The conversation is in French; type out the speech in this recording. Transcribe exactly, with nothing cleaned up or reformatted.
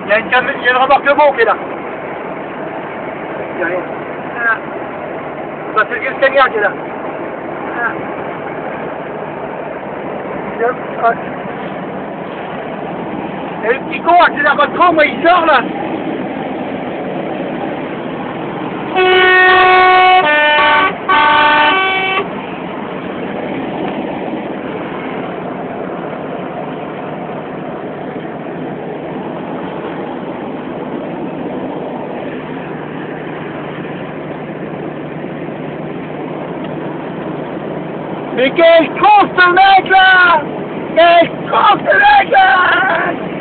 Il y a une, cam... il y a une remorque qui est là. Il y a rien. Ah. Bah, c'est le vieux camion qui est là. Ah. Hop, hop. Et le petit con accélère pas trop, moi il sort là. Mais quel con ce mec là! Quel con ce mec là!